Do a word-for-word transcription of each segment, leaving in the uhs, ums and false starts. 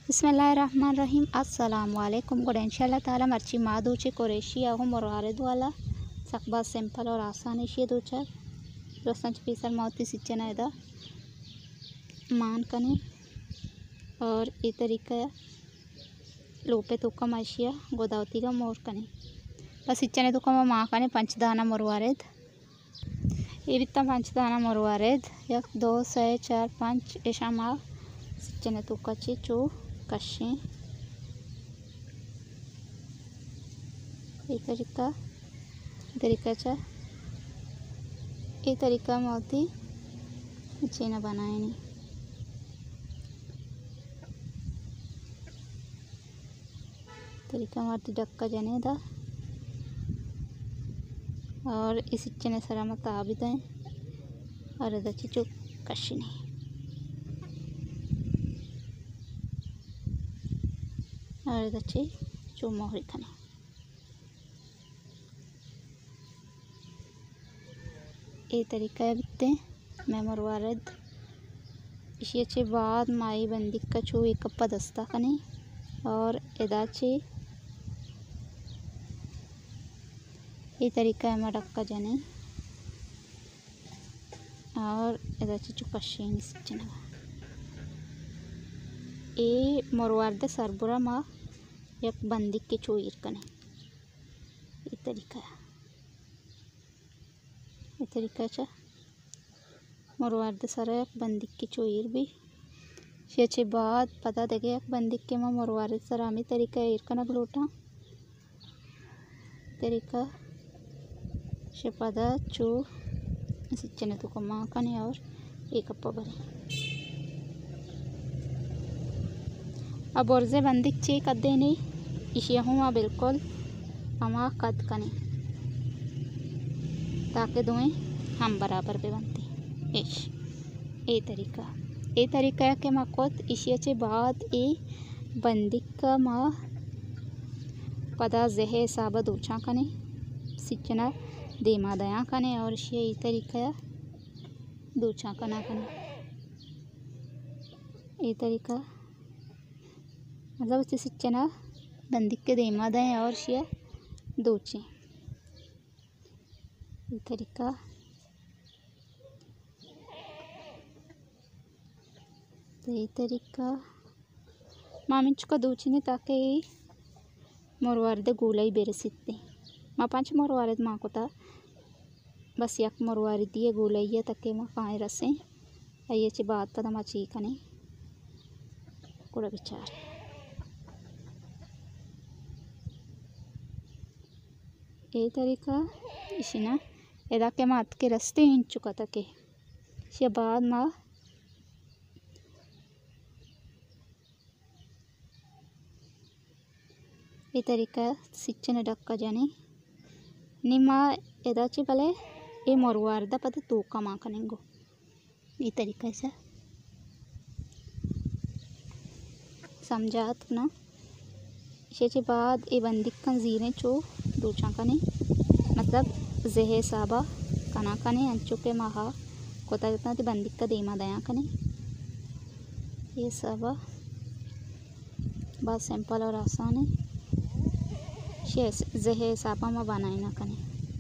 बिस्मिल्लाहिर्रहमानिर्रहीम अस्सलाम वालेकुम गुड इंशाल्लाह ताला मर्ची मादूचे कुरेशी अहो मुरारिद वाला सकबा सिंपल और आसान इशिए दूचर दोस्तन पीसर मौती सिच्चना इदा मान कने और ई तरीका लोपे तुक्का मशिया गोदावती का मोर कने बस इच्चने तुक्का माँ कने पंचदाना मुरवारेद ये बित्ता पंचदाना मुरवारेद यक दो से चार पाँच ऐसा माँ सिच्चने तुक्का ची चू कशे ये तरीका तरीकाचा ये तरीका मोती चीना बनाए नहीं तरीका मारती डक्का जने दा और इस चने सरा मत आबिद है और इधर चुप कशी नहीं और इधर ची चुप मोहरी खने ये तरीका है बित्ते मैं मरवारद इसी अच्छे बाद माई बंदी का चू एक कप्पा दस्ता कने और इधर ची ये तरीका है मडक्का जने और इधर ची चुकशी निश्चना ये मरवारद सरबुरा माँ एक बंदी के चोईर कने ये तरीका है ये तरीका चा मरवारद सर एक बंदी के चोईर भी शेचे बाद पता देगे एक बंदी के माँ मरवारद सर आमी तरीका ईर कना ग्लोटा तरीका शे पदा चू सिच्चने तो को माँ कने और एक कप्पा भरे अब और जे बंदी ची कद देनी इसी हुआ बिल्कुल अमा कद कने ताकि दोएं हम बराबर पे बनते इश ए तरीका ए तरीका है कि माकोत इसी अच्छे बाद ए बंदी का माँ पदा जहे साबा दूचा कने सिचना देमा दया कने और इसी तरीका दूचा कना कने ए तरीका मतलब उसे सिचना बंदी के देमा दें और शिया दूचे ये तरीका तो ये तरीका मामिंच का दूची ने ताकि मुरवारद गोलाई बेरसिते माँ पांच मुरवारद माँ को था बस यक मुरवारद दिए गोलाई तके माँ काए रसे ये ची बात पता माँ ची कने कुड़ा विचार ये तरीका इसी ना एदा के मात के रस्ते इन चुका था के इसी बाद माँ ये तरीका सिच्चने डक्का जाने निमा एदा ची भले ये मरवारदा पता तो का माँ कनेंगो ये तरीका ऐसा समझात ना इसी बाद ये बंदी का जीरे चो दूचा कने मतलब जहे साबा कना कने अंचो के महा कोता कितना ती बंदी का देमा दया कने ये साबा बहुत सिंपल और आसान है शेष जहे साबा में बनाए ना कने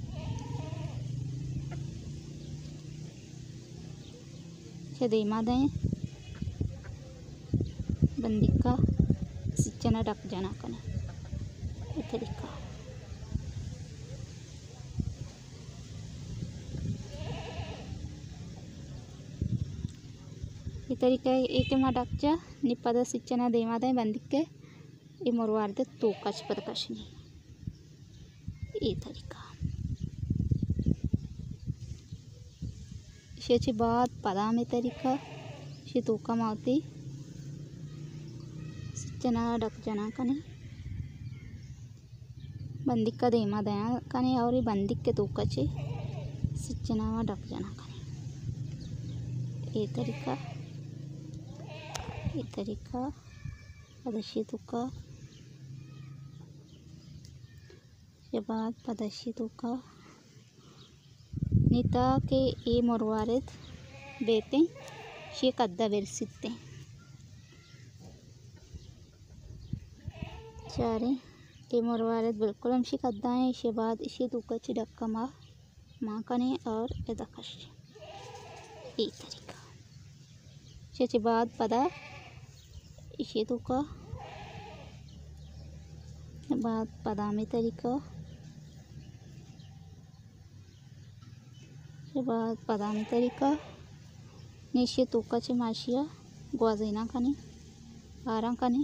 शे देमा दें बंदी का सिचना डक जाना कने ये तरीका ये तरीका एक माँ डक जा निपदा सिचना देमा दे बंदी के ये मुरवारद तो कच पद कशनी ये तरीका शेची बाद पदा में तरीका शे तो का मावती सिचना डक जाना कने बंदी का देमा दया कने और ये बंदी के तो कचे सिचना डक जाना कने ये तरीका ये तरीका पदशी तुका के बाद पदशी तुका नीता के ये मरवारद बेते शे कद्दा बेरसिते चारे ये मोरवारद बिल्कुल हमशी कद्दाएं इसे बाद इसे दूकाची डक्का मा माँ कने और एदकश ये तरीका इसे बाद पदा इसे दूका बाद पदामी तरीका इसे बाद पदामी तरीका नीचे दूकाची माशिया ग्वाजीना कने आराम कने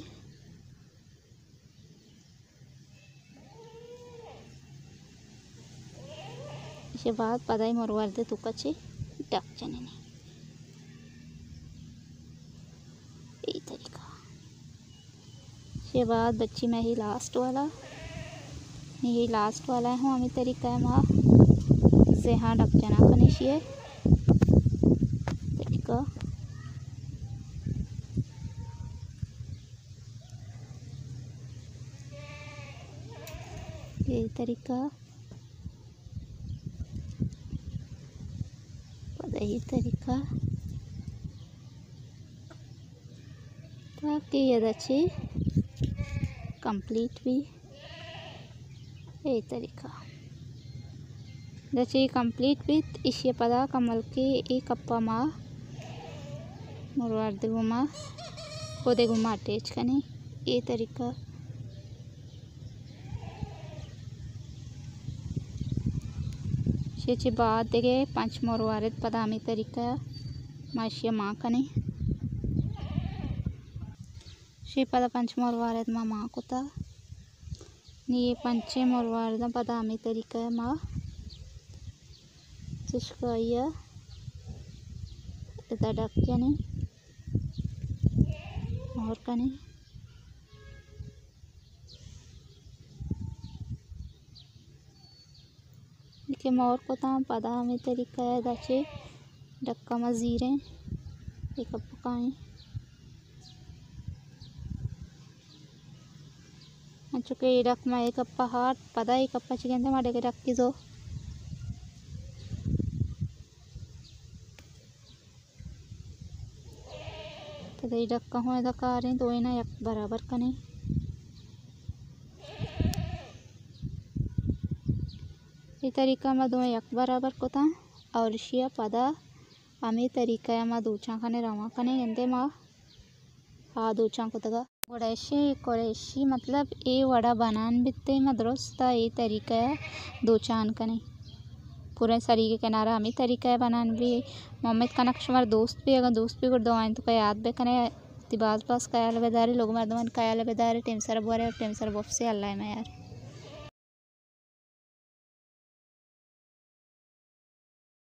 इसे बाद पदाई मोरवारदे तुकाची डक चने ये तरीका इसे बाद बच्ची में ही लास्ट वाला ये लास्ट वाला है हमें तरीका है माँ से हाँ डक चना कने शिए तरीका ये तरीका यही तरीका ताकि यदि कंप्लीट भी यही तरीका दची कंप्लीट भी इसे पदा कमल के एक कप्पा मा मोरवारदे गुमा कोदे गुमा अटैच कने ये तरीका इसे बाद देगे पांच मोरवारद पदामी तरीका माशिया माँ कने शे पदा पंच मोरवारद माँ माँ कोता ये पंचे मोरवारद पदामी तरीका माँ चिशकाया इधर डक कने और कने देखिए मोर को ताम पदा में तरीका है दाचे डक्का मजीरे एक पकाएं चुके डक में एक अप्पा हाथ पदा एक अप्पा चिकन मारे के डक की जो तो दे डक्का हो दका रहे तो ना एक बराबर कने ये तरीका में दो एक बराबर को था और शिया पदा हमें तरीका में दूचा खाने रवा खाने गंदे माँ हाँ दूचा को तगा वड़ैशे कोरेशी मतलब ये वड़ा बनान बित्ते में दुरुस्ता ये तरीका है दूचान कने पूरे शरीर के किनारा हमें तरीका है बनान भी मोहम्मद का नक्शमर दोस्त भी अगर दोस्त भी कर दो आए तो क्या याद बे कने तिबाज पास कयाल बेदारी लोग मर्दमन कयाल बेदारी टेम सर बुआरे और टेम सर बफ से अल्लाह में यार।